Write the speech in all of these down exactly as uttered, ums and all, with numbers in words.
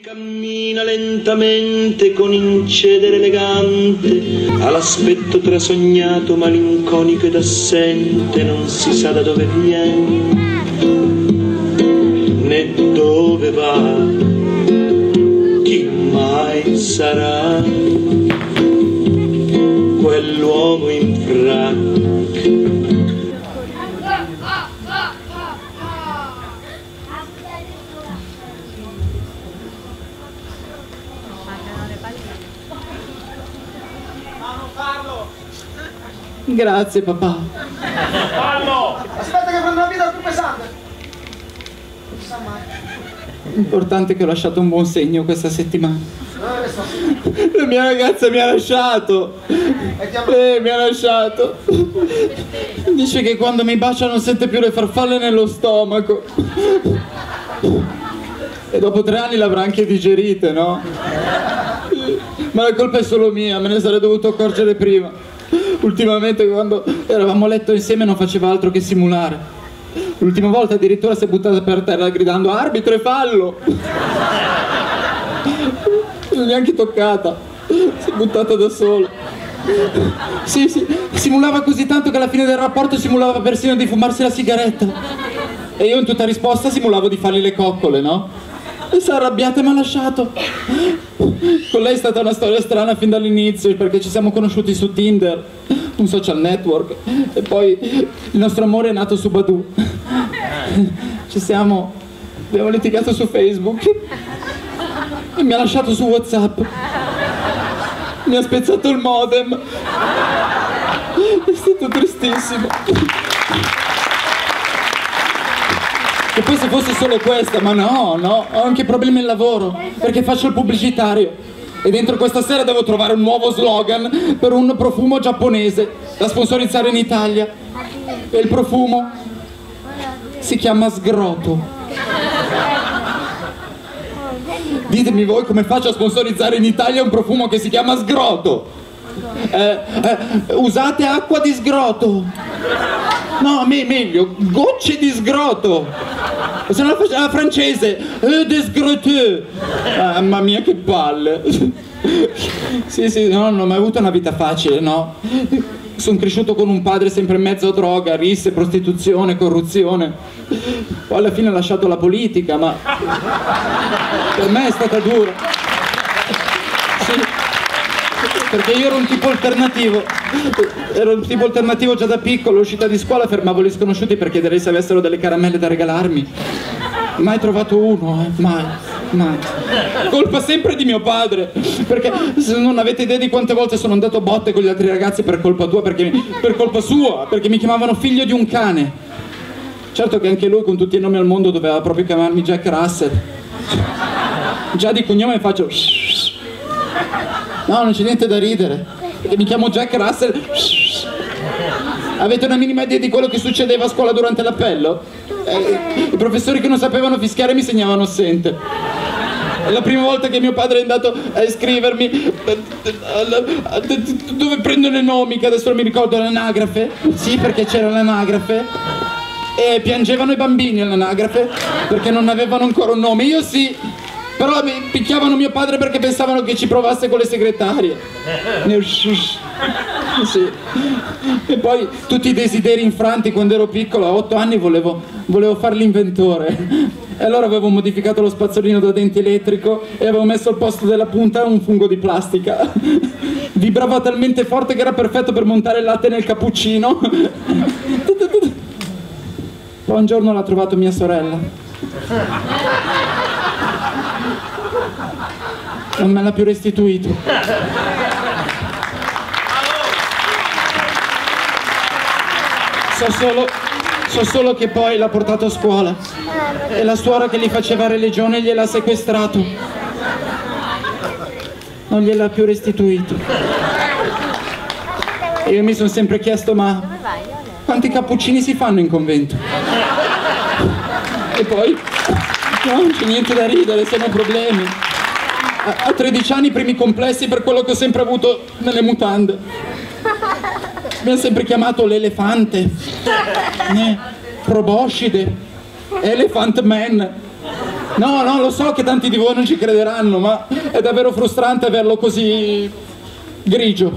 Cammina lentamente con incedere elegante, all'aspetto trasognato, malinconico ed assente, non si sa da dove viene né dove va, chi mai sarà quell'uomo in frac. Grazie papà. Fallo! Aspetta che prendo una vita più pesante. Non sa mai. L'importante è che ho lasciato un buon segno questa settimana. La mia ragazza mi ha lasciato. Eh, mi ha lasciato. Dice che quando mi bacia non sente più le farfalle nello stomaco. E dopo tre anni l'avrà anche digerite, no? Ma la colpa è solo mia, me ne sarei dovuto accorgere prima. Ultimamente quando eravamo a letto insieme non faceva altro che simulare. L'ultima volta addirittura si è buttata per terra gridando arbitro e fallo. Non neanche toccata, si è buttata da sola. Sì, sì, simulava così tanto che alla fine del rapporto simulava persino di fumarsi la sigaretta. E io in tutta risposta simulavo di fargli le coccole, no? E si è arrabbiata e mi ha lasciato. Con lei è stata una storia strana fin dall'inizio, perché ci siamo conosciuti su Tinder, un social network, e poi il nostro amore è nato su Badoo. Ci siamo, abbiamo litigato su Facebook e mi ha lasciato su WhatsApp. Mi ha spezzato il modem. È stato tristissimo. E poi se fosse solo questa, ma no, no, ho anche problemi al lavoro, perché faccio il pubblicitario e dentro questa sera devo trovare un nuovo slogan per un profumo giapponese da sponsorizzare in Italia. E il profumo si chiama Sgroto. Ditemi voi come faccio a sponsorizzare in Italia un profumo che si chiama Sgroto? Eh, eh, usate acqua di sgroto. No, a me meglio, gocce di sgroto. Se no la faccio alla francese, eh, de sgroteux. Ah, mamma mia che palle. Sì, sì, no, non ho mai avuto una vita facile, no. Sono cresciuto con un padre sempre in mezzo a droga, risse, prostituzione, corruzione. Poi alla fine ho lasciato la politica, ma per me è stata dura. Sì. Perché io ero un tipo alternativo, ero un tipo alternativo già da piccolo, all'uscita di scuola fermavo gli sconosciuti per chiedere se avessero delle caramelle da regalarmi. Mai trovato uno, eh? mai, mai. Colpa sempre di mio padre, perché se non avete idea di quante volte sono andato a botte con gli altri ragazzi per colpa tua, perché, per colpa sua, perché mi chiamavano figlio di un cane. Certo che anche lui con tutti i nomi al mondo doveva proprio chiamarmi Jack Russell. Già di cognome faccio... No, non c'è niente da ridere, perché mi chiamo Jack Russell. Avete una minima idea di quello che succedeva a scuola durante l'appello? Eh, I professori che non sapevano fischiare mi segnavano assente. La prima volta che mio padre è andato a iscrivermi, dove prendono i nomi, che adesso non mi ricordo, l'anagrafe? Sì, perché c'era l'anagrafe. E piangevano i bambini all'anagrafe, perché non avevano ancora un nome. Io sì. Però mi picchiavano mio padre perché pensavano che ci provasse con le segretarie. Sì. E poi tutti i desideri infranti. Quando ero piccolo, a otto anni volevo, volevo fare l'inventore. E allora avevo modificato lo spazzolino da denti elettrico e avevo messo al posto della punta un fungo di plastica. Vibrava talmente forte che era perfetto per montare il latte nel cappuccino. Poi un giorno l'ha trovato mia sorella. Non me l'ha più restituito. So solo, so solo che poi l'ha portato a scuola e la suora che gli faceva religione gliel'ha sequestrato. Non gliel'ha più restituito. E io mi sono sempre chiesto, ma quanti cappuccini si fanno in convento? E poi, no, non c'è niente da ridere, sono problemi. A tredici anni i primi complessi per quello che ho sempre avuto nelle mutande. Mi hanno sempre chiamato l'elefante, eh, proboscide, elephant man. No, no, lo so che tanti di voi non ci crederanno, ma è davvero frustrante averlo così grigio.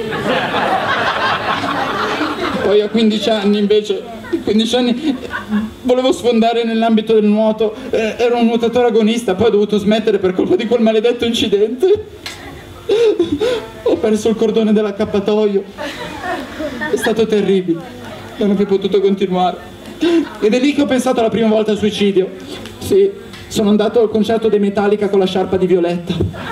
Poi a quindici anni invece, quindici anni, volevo sfondare nell'ambito del nuoto, eh, ero un nuotatore agonista, poi ho dovuto smettere per colpa di quel maledetto incidente. Ho perso il cordone dell'accappatoio, è stato terribile, non ho più potuto continuare. Ed è lì che ho pensato la prima volta al suicidio. Sì, sono andato al concerto dei Metallica con la sciarpa di Violetta.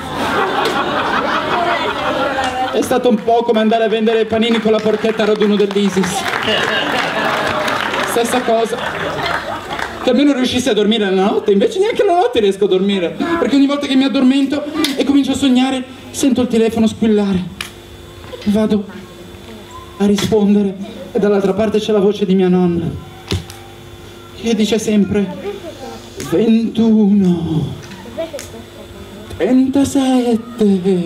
È stato un po' come andare a vendere i panini con la porchetta al raduno dell'Isis. Stessa cosa. Che almeno riuscissi a dormire la notte, invece neanche la notte riesco a dormire, perché ogni volta che mi addormento e comincio a sognare, sento il telefono squillare. Vado a rispondere e dall'altra parte c'è la voce di mia nonna, che dice sempre ventuno, trentasette,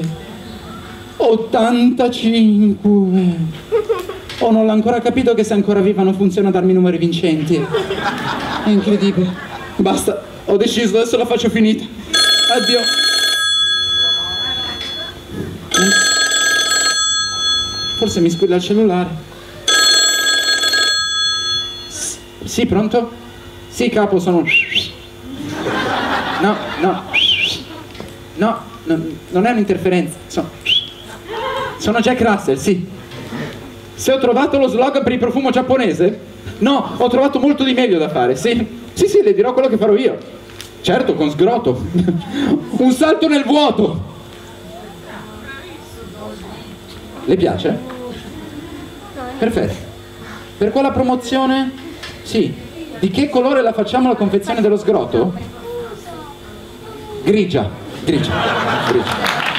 ottantacinque. Oh, non l'ho ancora capito che se ancora viva non funziona darmi numeri vincenti. È incredibile. Basta, ho deciso, adesso la faccio finita. Addio. Forse mi squilla il cellulare. S- sì, pronto? Sì, capo, sono... No, no. No, no, non è un'interferenza. Sono... sono Jack Russell, sì. Se ho trovato lo slogan per il profumo giapponese? No, ho trovato molto di meglio da fare, sì. Sì, sì, le dirò quello che farò io. Certo, con sgroto. Un salto nel vuoto. Le piace? Perfetto. Per quella promozione? Sì. Di che colore la facciamo la confezione dello sgroto? Grigia. Grigia. Grigia.